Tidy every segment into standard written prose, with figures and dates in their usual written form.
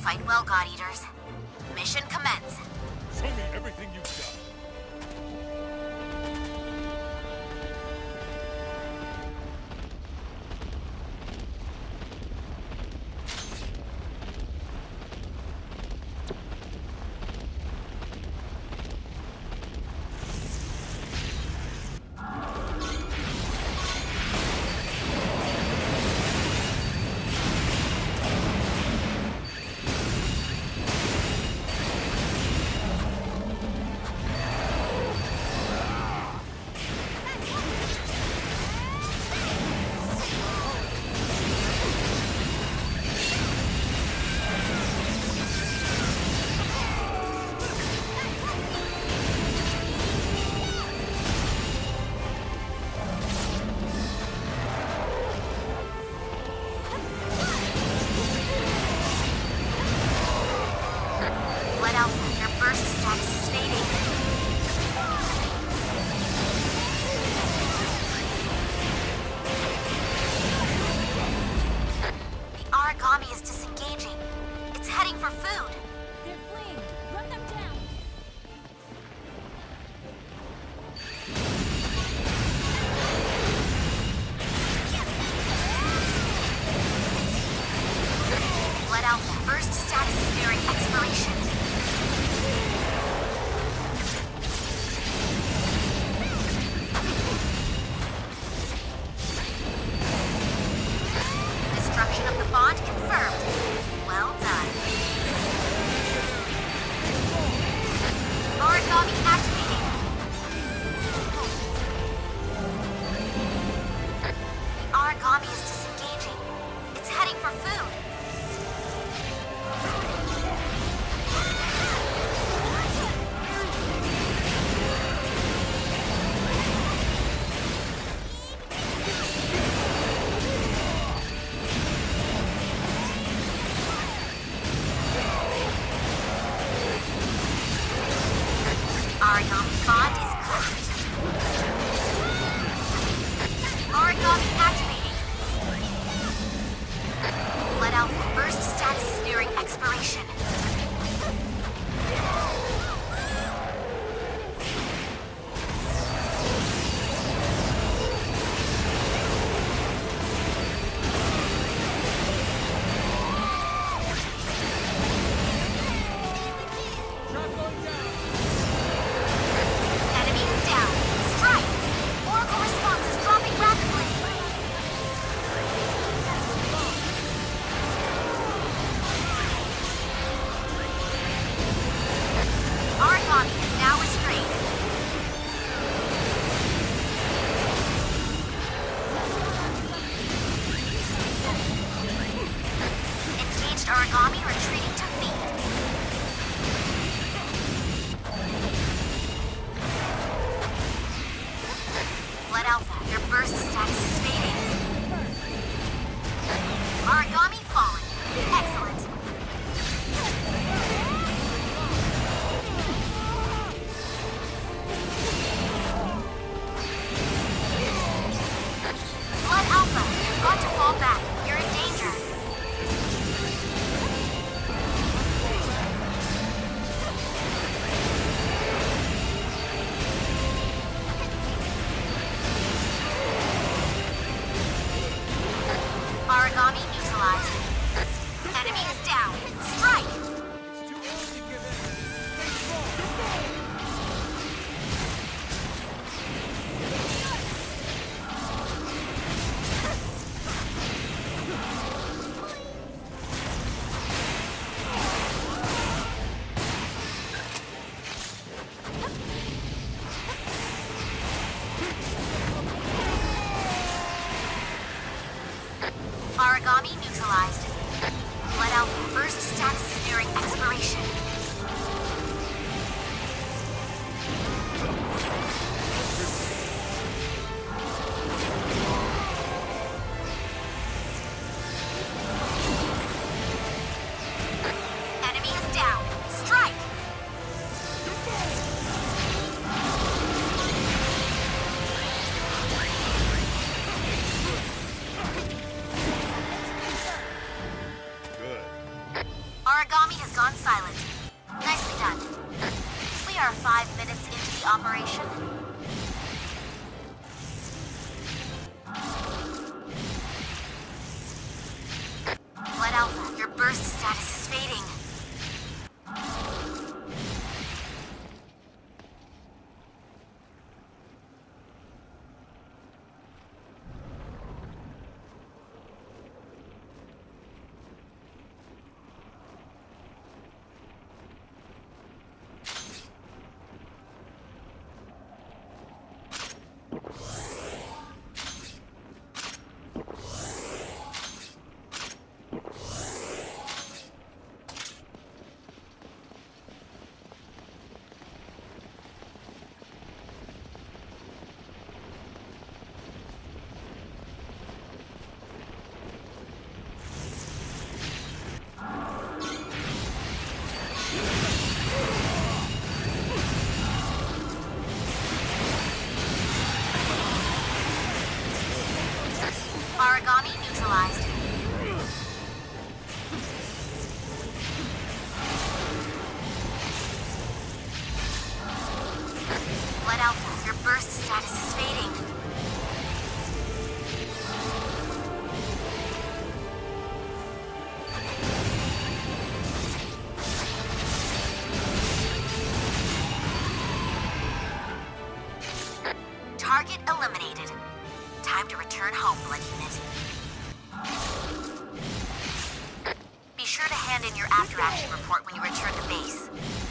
Fight well, God Eaters. Mission commence. Show me everything you've got. Aragami neutralized. Let out burst status nearing expiration. Enemy is down. Strike! entrance into the operation? Blood Alpha, your burst status is fading. Origami neutralized. Blood Alpha, your burst status is fading. Target eliminated. Time to return home, Blood Unit. Be sure to hand in your after-action report when you return to base.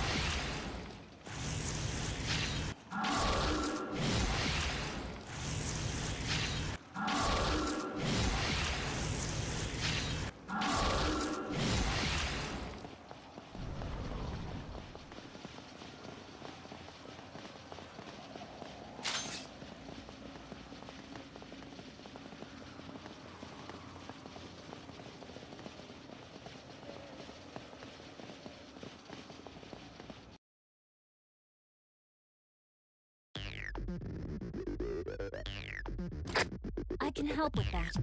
I can help with that.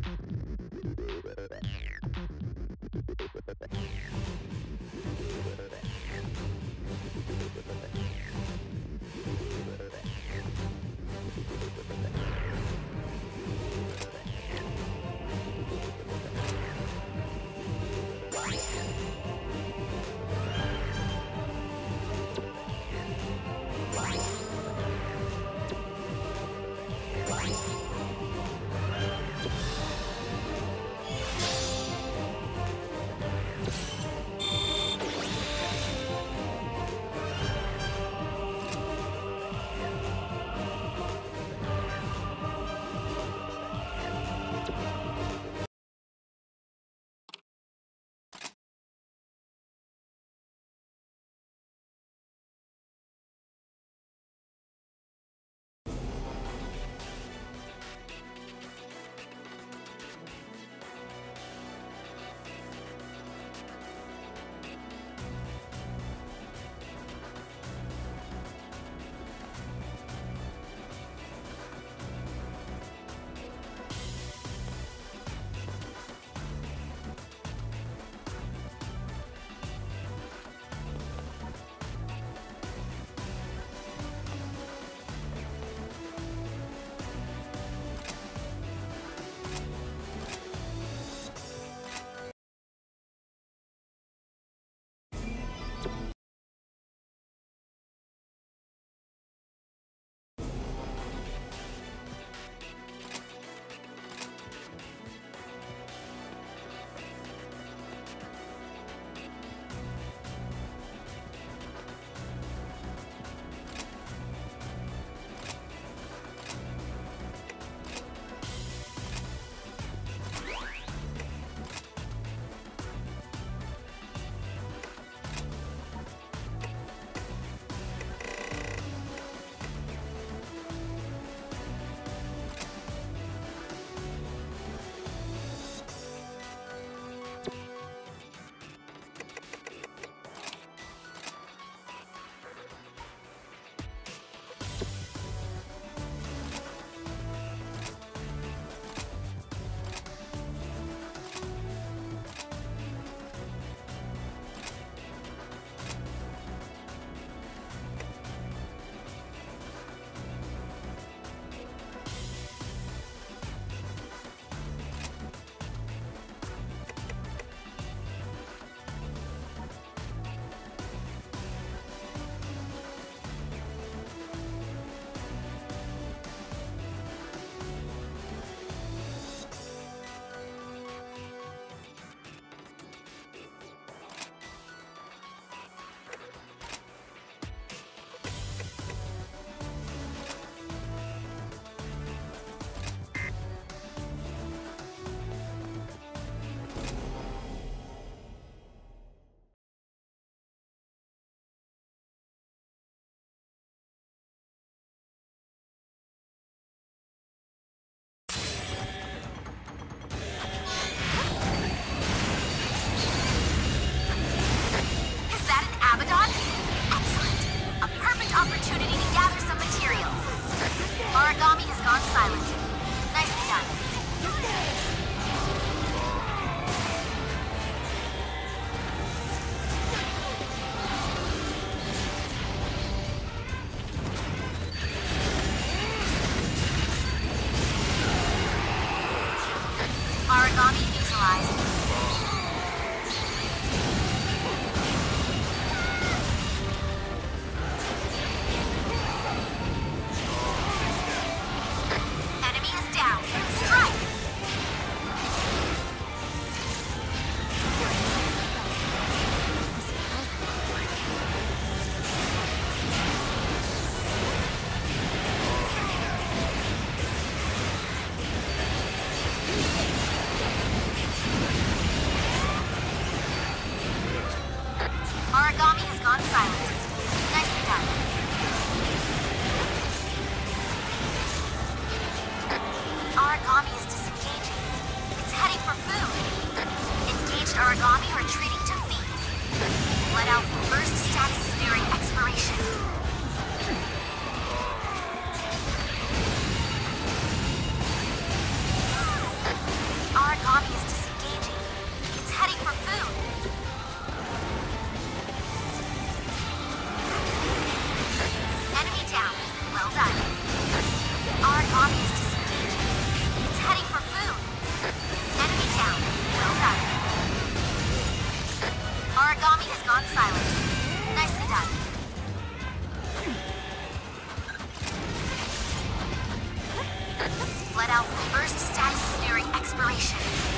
Alpha. Burst status is nearing expiration.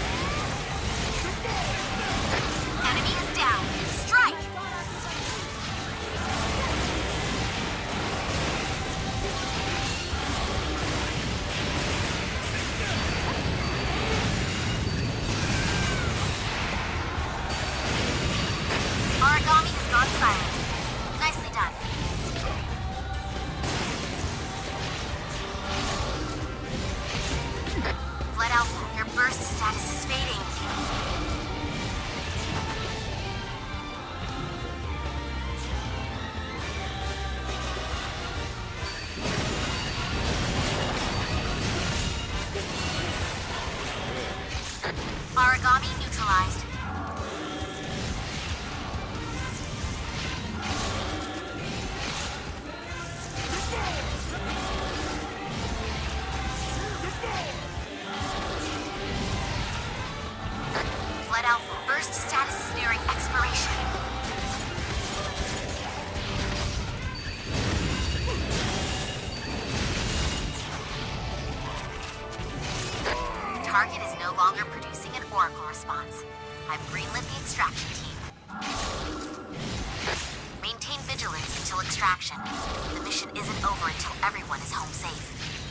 Enemy is down. Strike! Origami has gone silent. Nicely done. Blood Alpha, your burst status is fading. Origami neutralized. Blood Alpha, burst status is nearing expiration. Target is no longer producing an Oracle response. I've greenlit the extraction team. Maintain vigilance until extraction. The mission isn't over until everyone is home safe.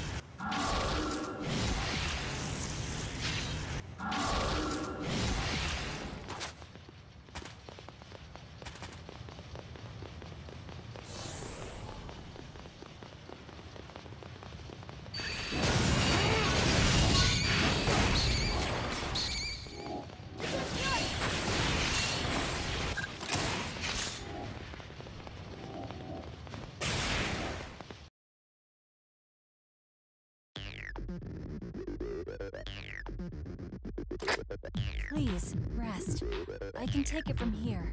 Please, rest. I can take it from here.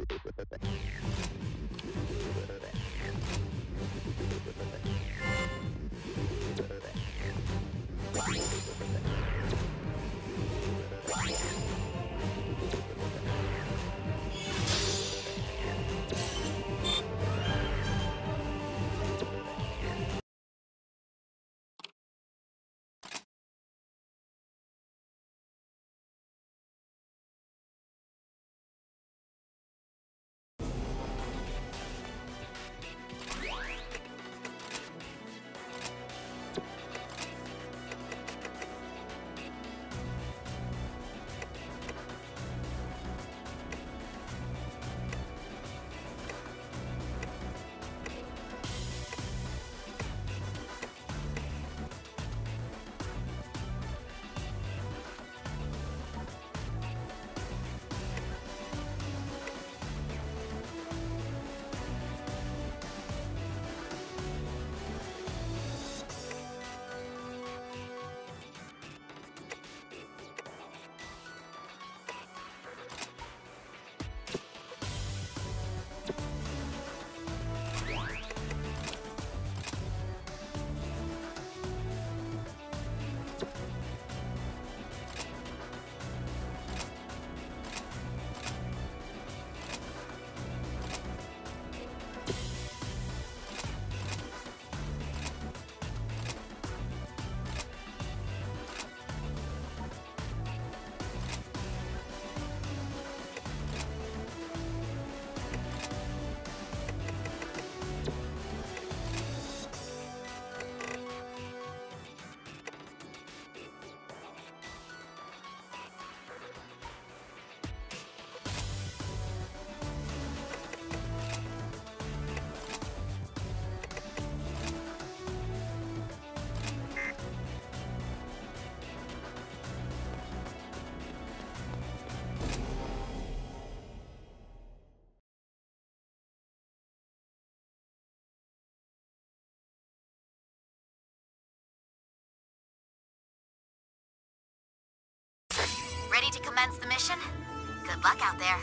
Ready to commence the mission? Good luck out there.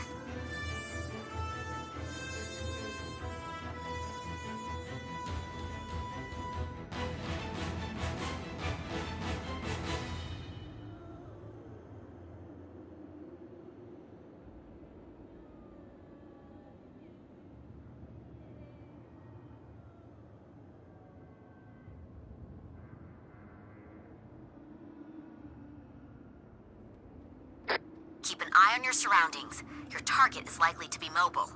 eye on your surroundings. Your target is likely to be mobile.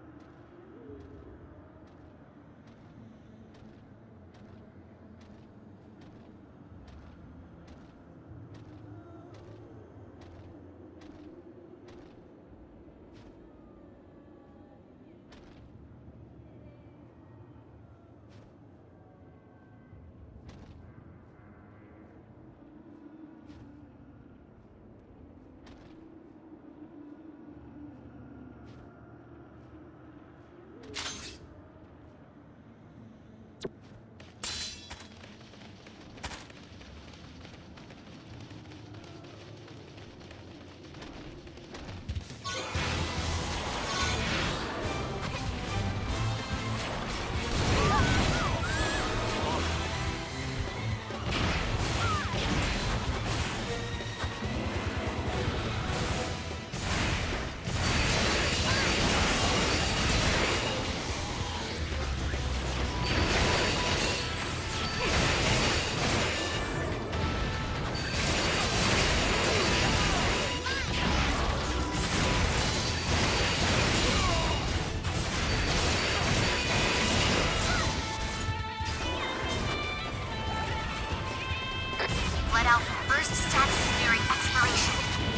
Blood Alpha, burst status is nearing expiration.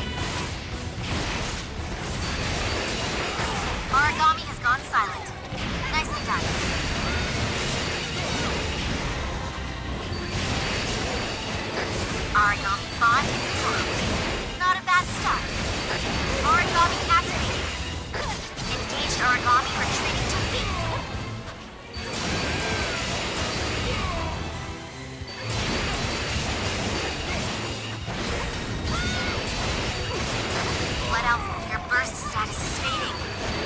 Origami has gone silent. Nicely done. Origami 5 is formed. Not a bad start. Origami activated. Engaged Origami retreating to feet. Blood Alpha, your burst status is fading.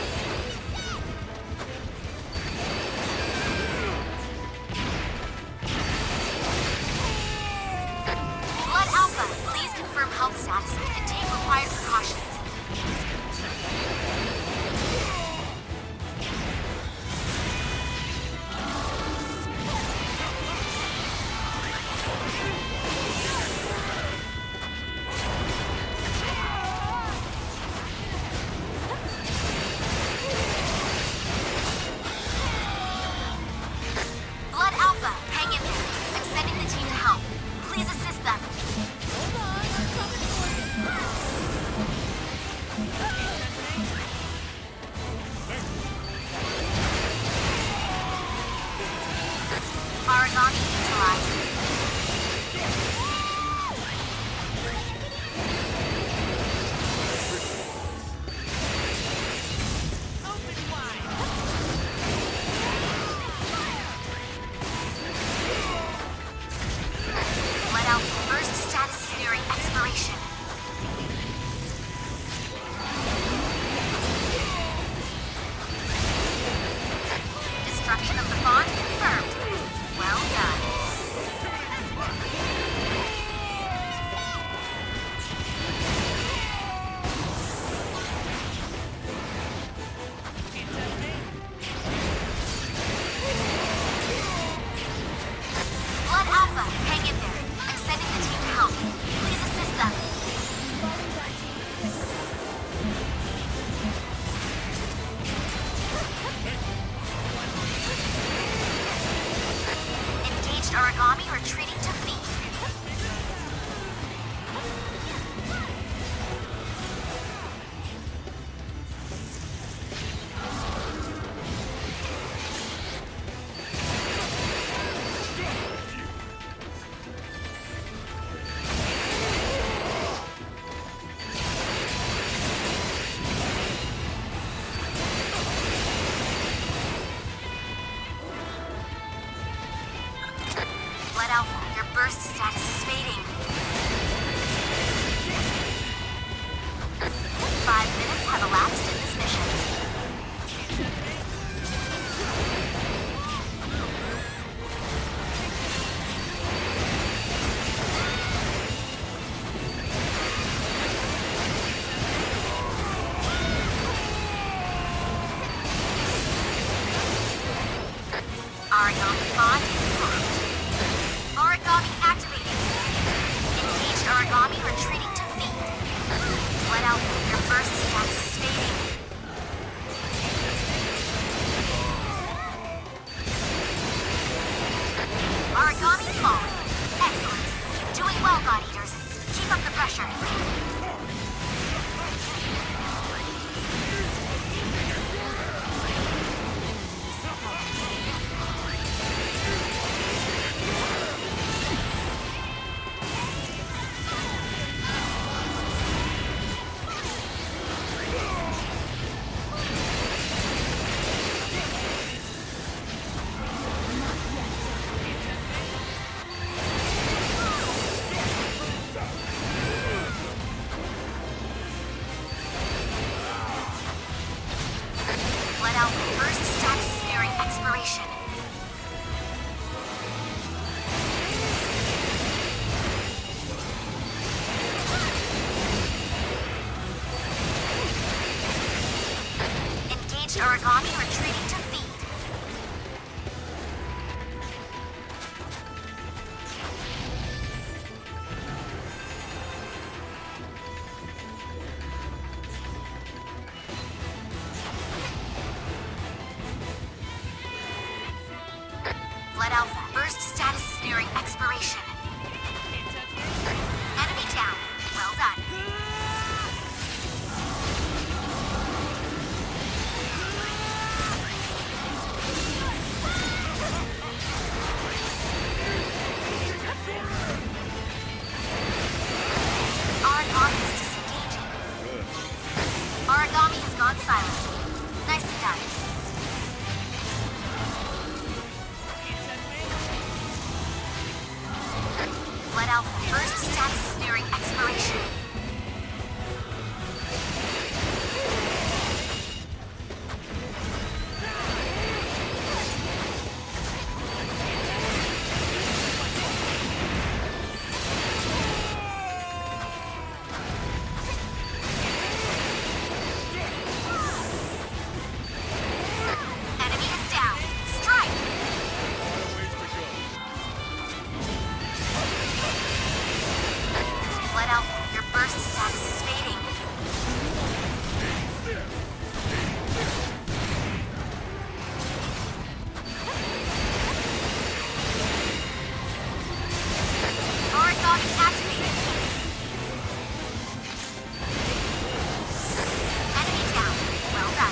Blood Alpha, please confirm health status and take required precautions. Blood Alpha, hang in there. I'm sending the team to help. Please assist them. Origami neutralized. Blood Alpha, burst status is nearing expiration. Destruction of the bond confirmed. Well done. Blood Alpha, hang in there. I'm sending the team to help. Please assist them. Engaged Origami retreating to feet. Blood Alpha, your burst status is fading. 5 minutes have elapsed in this mission. Origami 5 is formed. Origami activated. Engaged Origami retreating to feet. Blood Alpha, your burst status is fading. Origami falling. Excellent. Doing well, God Eaters. Keep up the pressure. Let out burst status nearing expiration. Engaged origami retreating to feed. Blood Alpha, burst status is nearing expiration. Enemy down. Well done. Origami is disengaging. Origami has gone silent. Nicely done. Blood Alpha, burst status is nearing expiration. Enemy is down. Strike! Blood Alpha, your burst status is fading. Origami activated. Enemy down. Well done.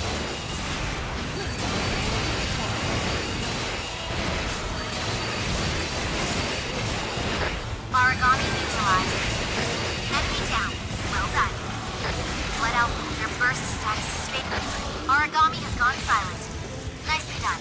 Origami neutralized. Enemy down. Well done. Blood Alpha, your burst status is fading. Origami has gone silent. Nicely done.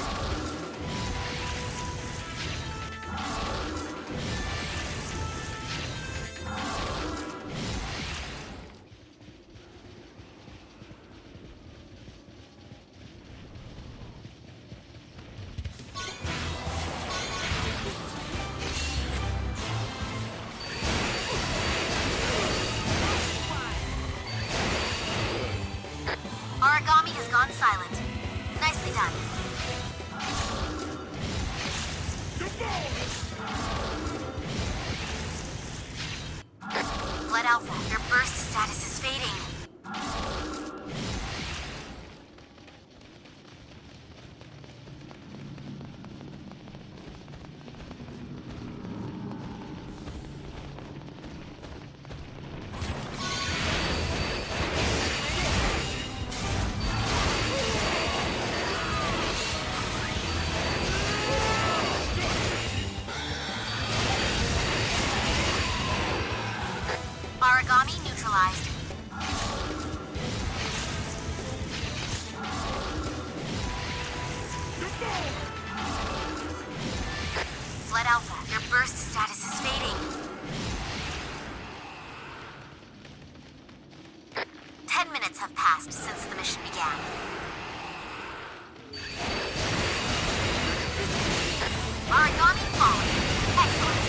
Origami has gone silent. Nicely done. Blood Alpha, your burst status is fading. Origami neutralized. Blood Alpha, your burst status is fading. 10 minutes have passed since the mission began. Origami falling. Excellent.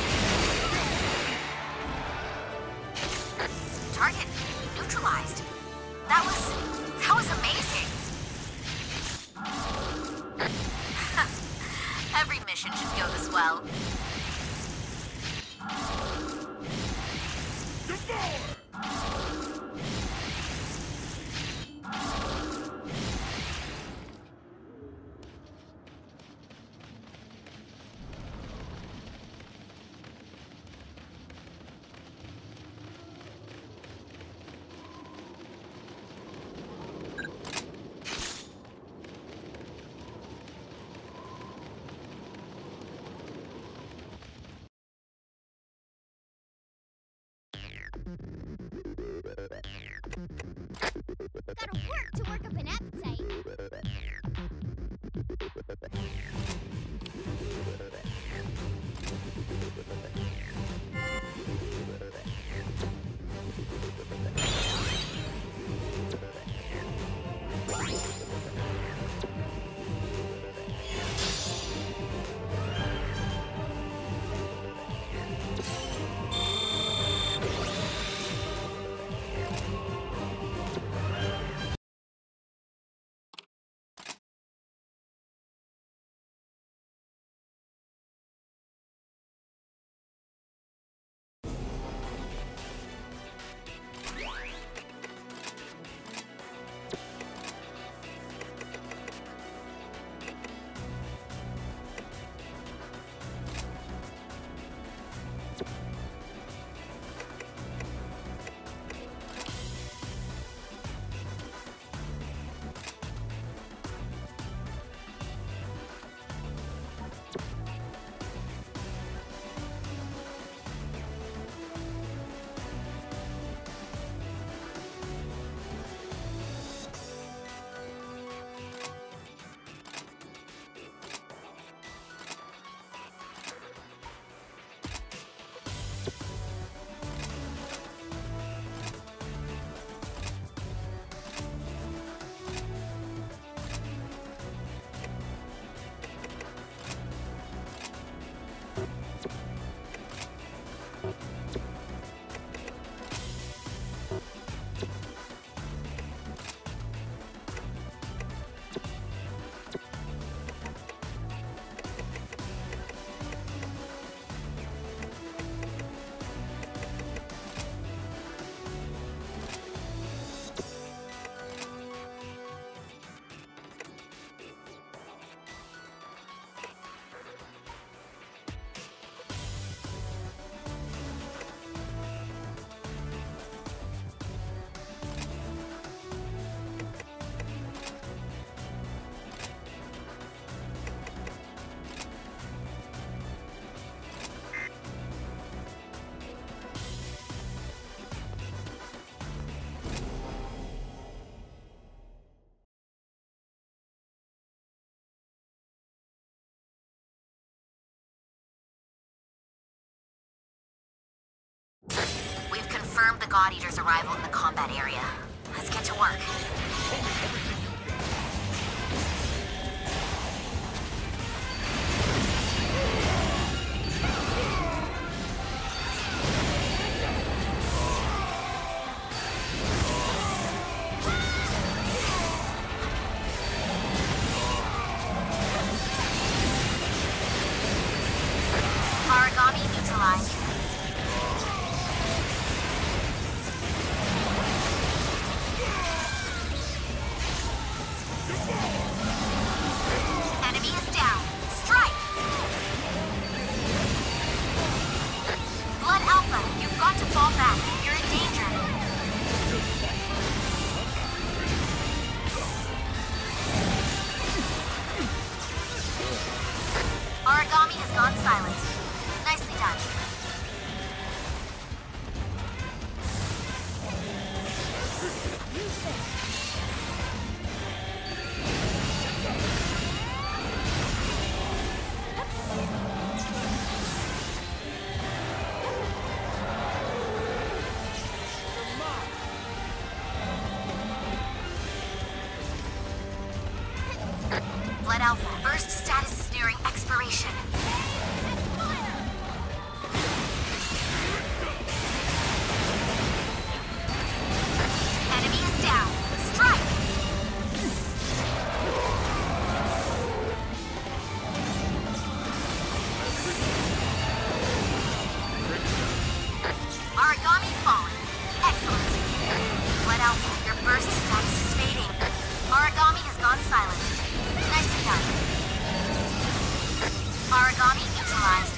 Target neutralized. That was amazing. Every mission should go this well. confirmed the God Eater's arrival in the combat area. Let's get to work. Origami neutralized. Enemy is down. Strike! Blood Alpha, you've got to fall back. You're in danger. Origami has gone silent. Nicely done. Blood Alpha, burst status is nearing expiration. Enemy is down. Strike! Origami fallen. Excellent. Blood Alpha, your burst status is fading. Origami has gone silent. Nicely done. Origami neutralized.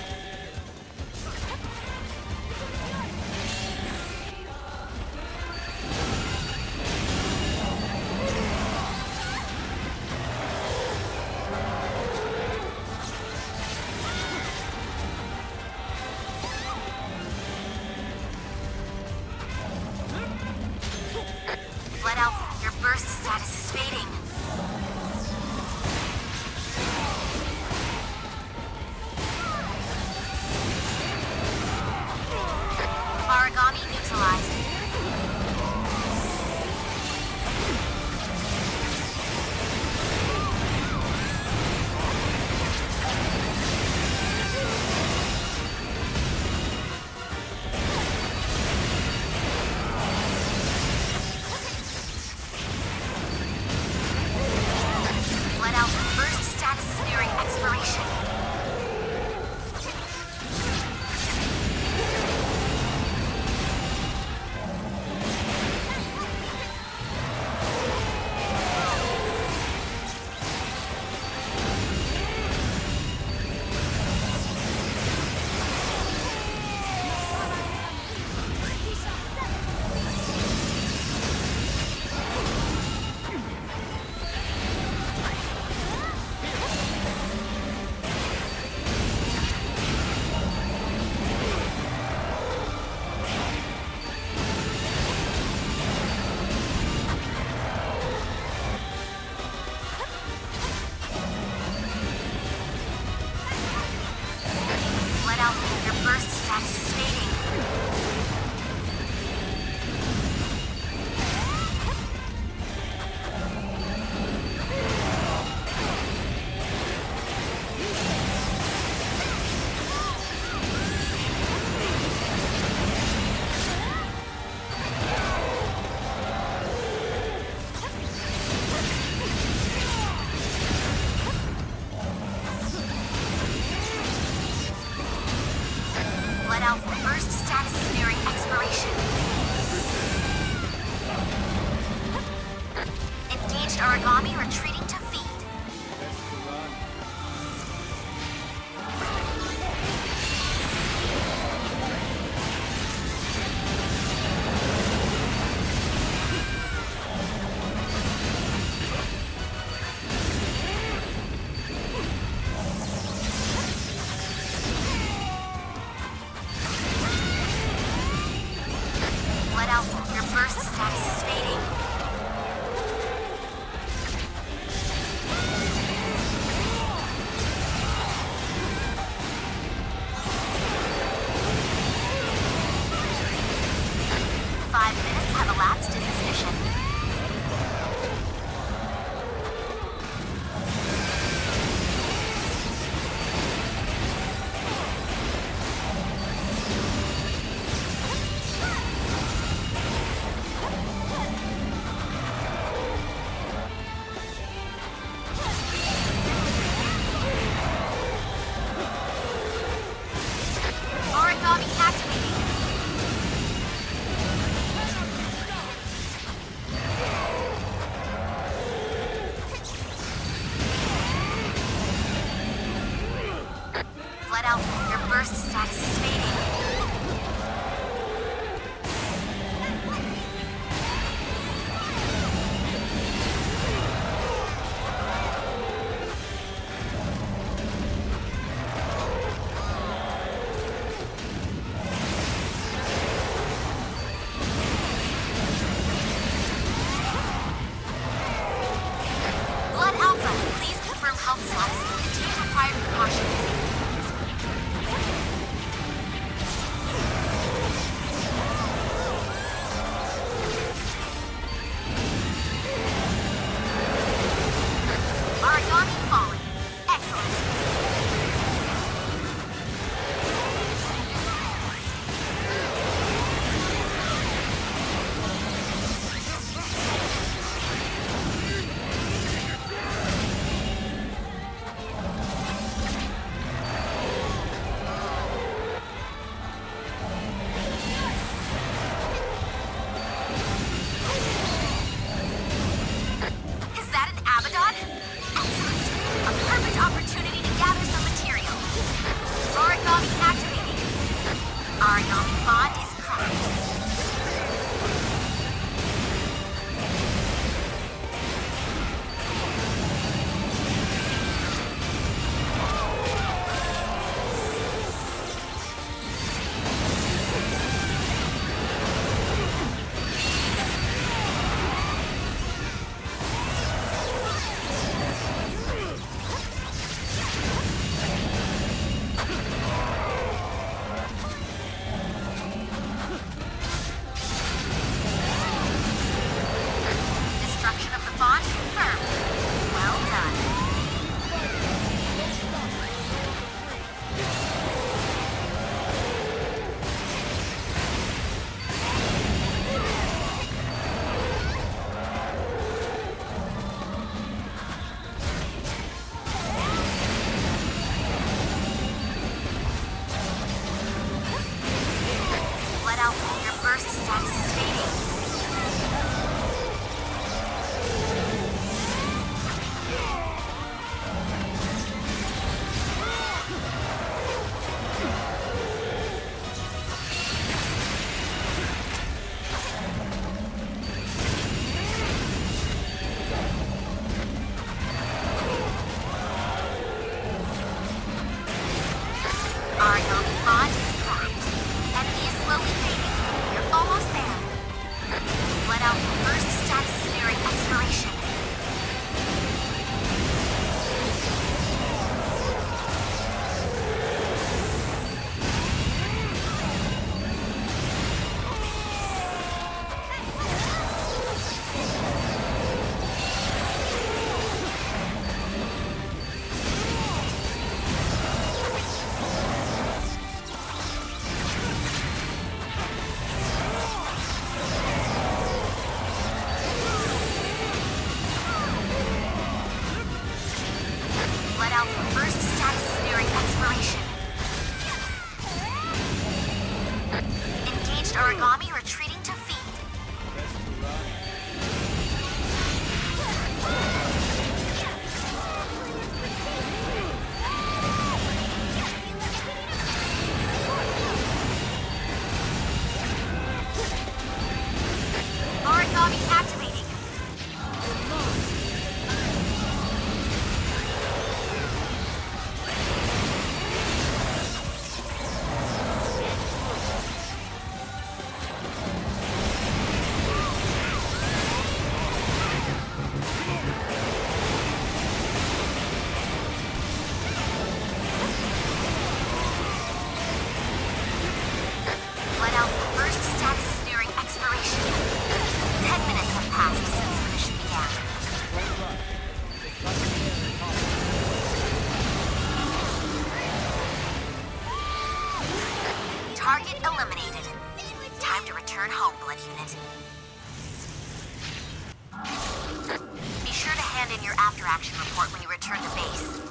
Blood Alpha, your burst status is fading. Origami neutralized. Blood Alpha, burst status is nearing expiration. Blood Alpha, your burst status is fading. Blood Alpha, burst status is nearing expiration. Engaged Origami retreating to feed. Blood Alpha, your burst status is fading. Blood Alpha, your burst status is fading. Blood Alpha, please confirm health status and take required precautions. Origami fallen. Excellent. Is that an Abaddon? Excellent. A perfect opportunity to gather some material. Origami activating. Origami bond is cracked. Destruction of the bond confirmed. Well done. Blood Alpha, your burst status is fading. Origami bond is cracked. Enemy is slowly fading. You're almost there. Blood Alpha burst status is nearing expiration. Blood Alpha burst status is nearing expiration. Engaged Origami retreating to feed. Origami activating. Blood Alpha burst status is nearing expiration. 10 minutes have passed since the mission began. Target eliminated. Time to return home, Blood Unit. Be sure to hand in your after-action report when you return to base.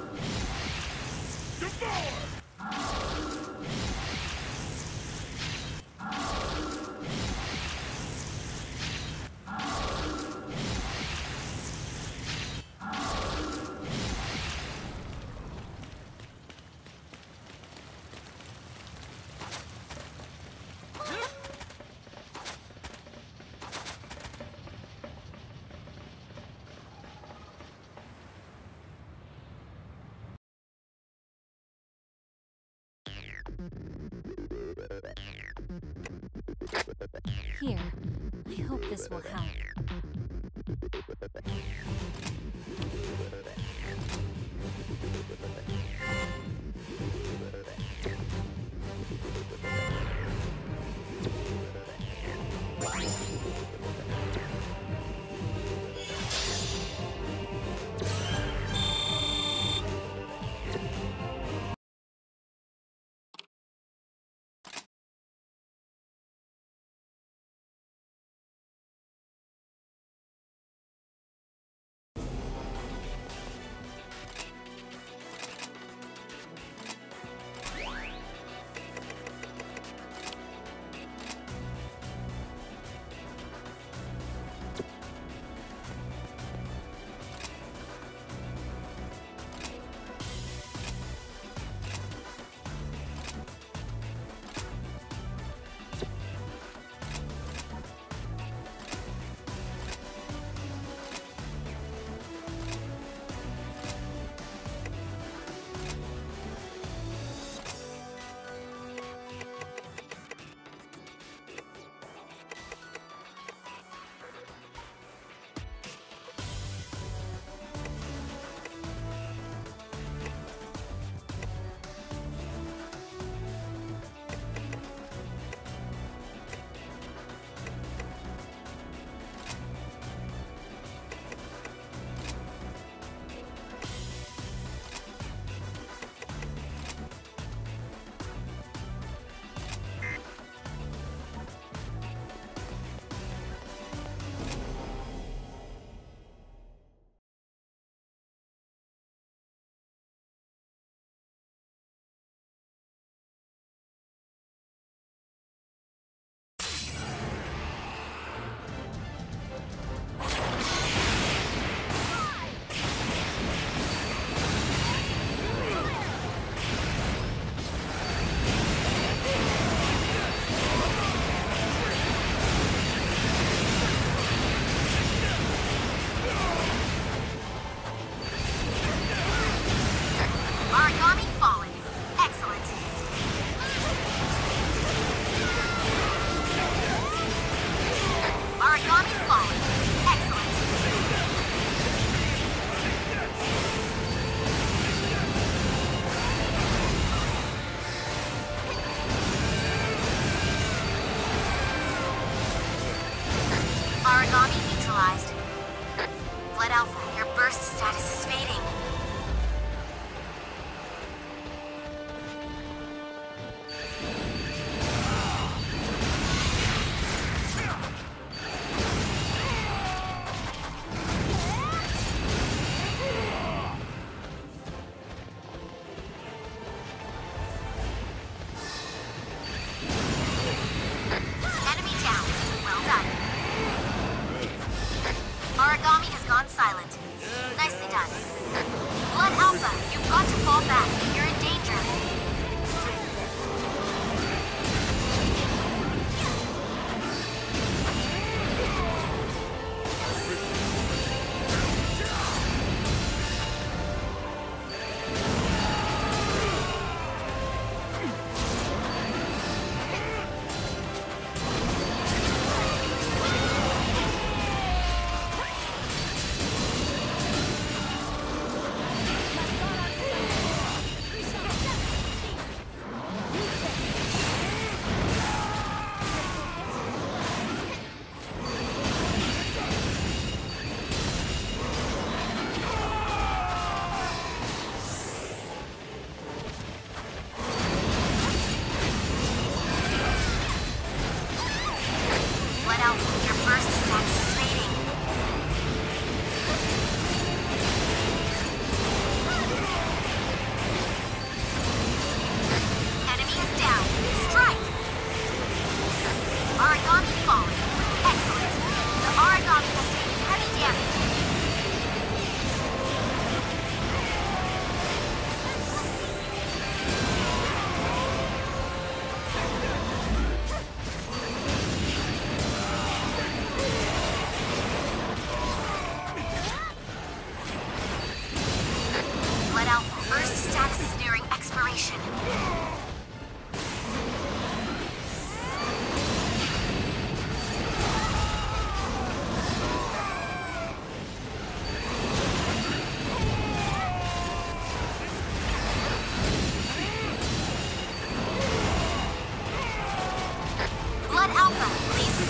Here, I hope this will help.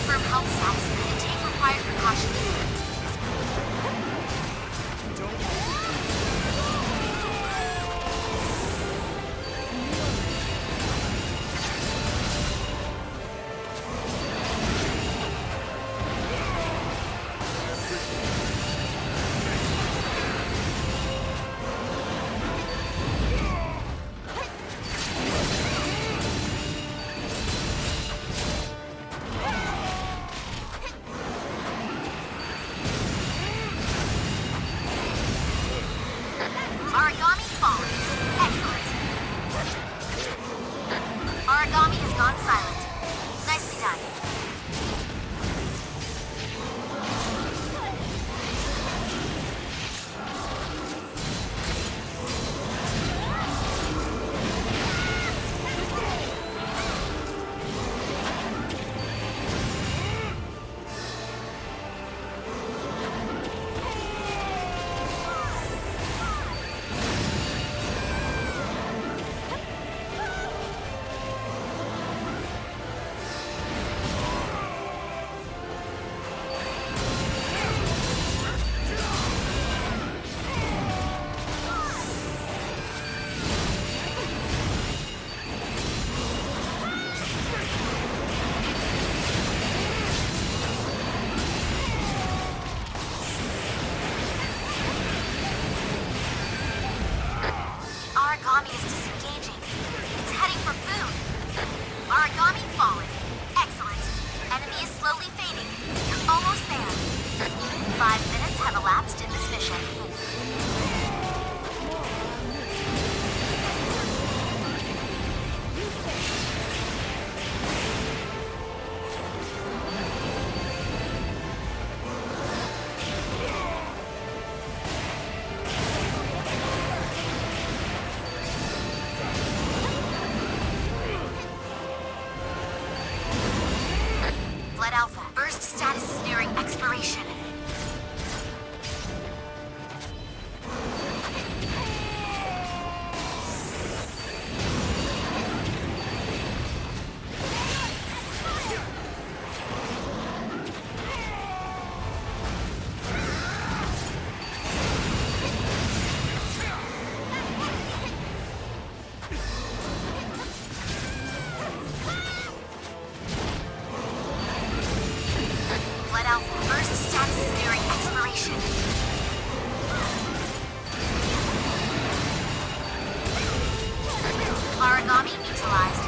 confirm health status and take required precautions. Origami fallen. Excellent. Origami has gone silent. Nicely done. Origami is disengaging. It's heading for food. Origami fallen. Excellent. Enemy is slowly fading. You're almost there. 5 minutes have elapsed in this mission. Blood Alpha, burst status is nearing expiration. Blood Alpha, burst status is nearing expiration. Origami neutralized.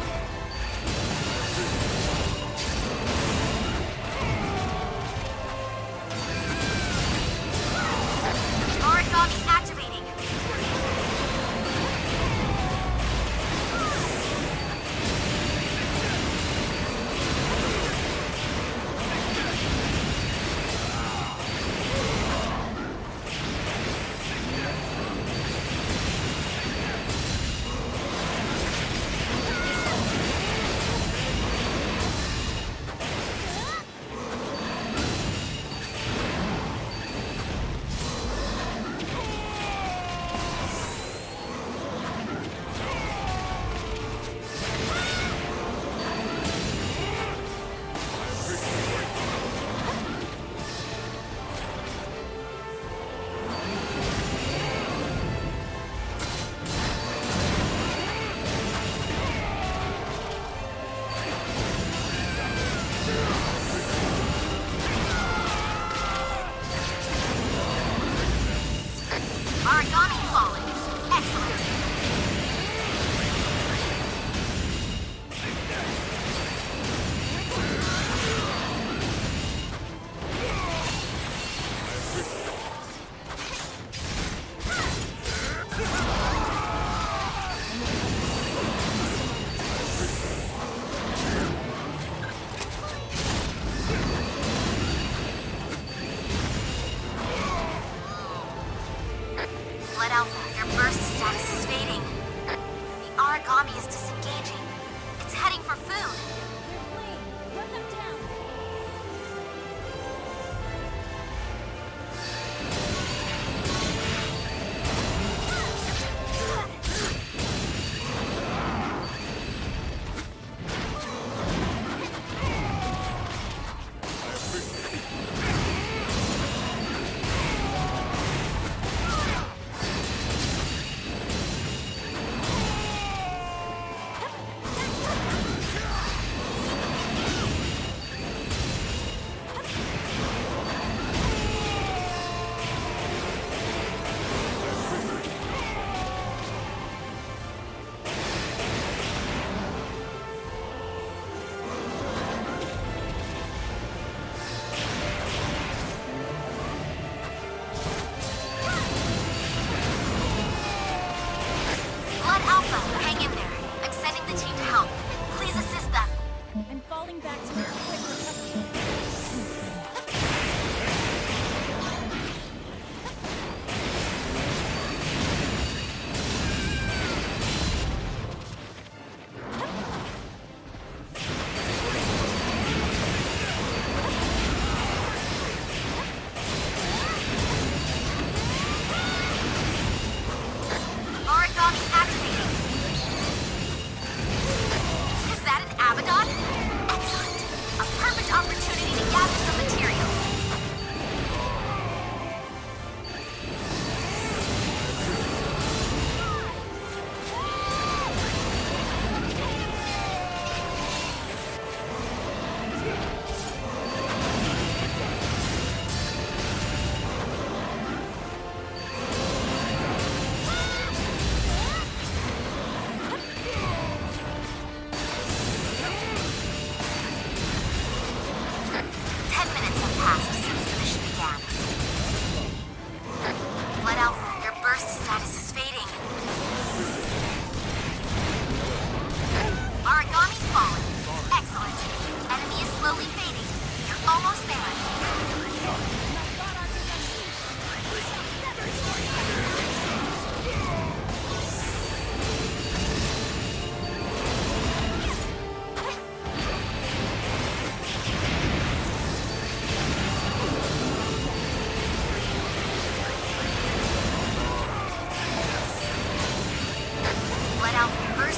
Origami activating. Origami falling. Excellent. Blood Alpha, your burst status is fading. The Origami is disengaging. It's heading for food. They're fleeing. Run them down.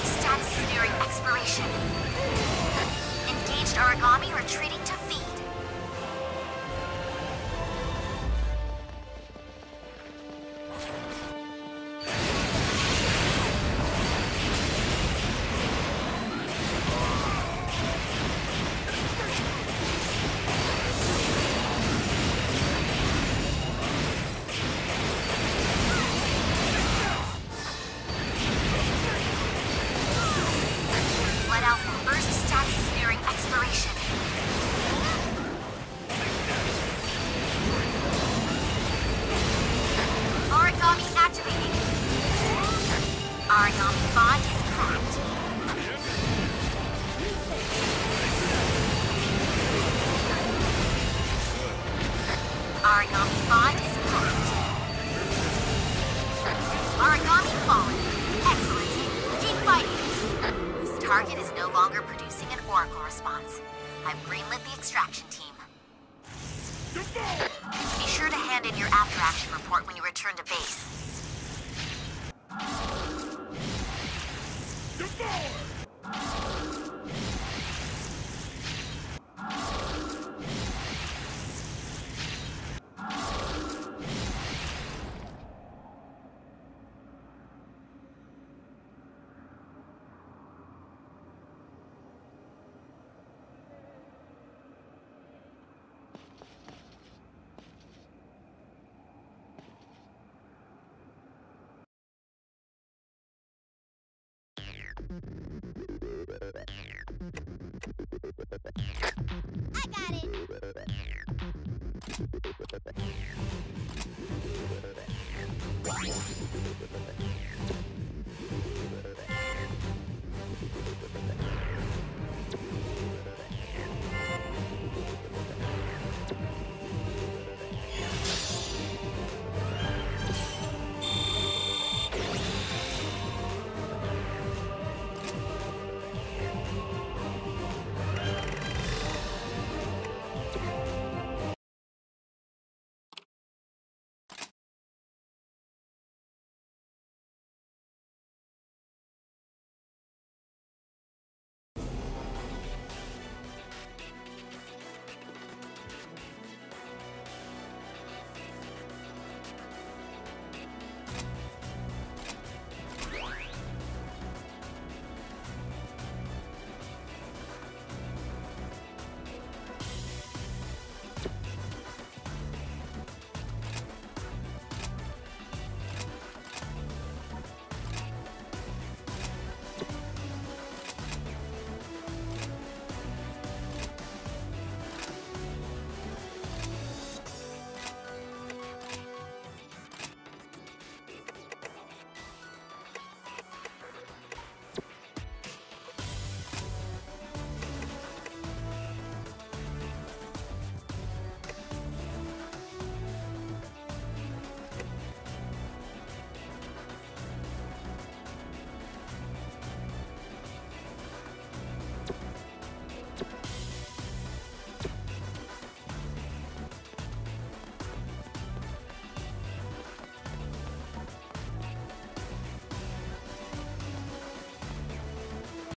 status is nearing expiration. Engaged origami retreating to feed. Blood Alpha burst status is nearing expiration. Origami activating. Origami bond is cracked. Origami bond is cracked. Origami fallen. Excellent. Keep fighting. This target is no longer producing an oracle response. I've greenlit the extraction team. Be sure to hand in your after-action report when you return to base.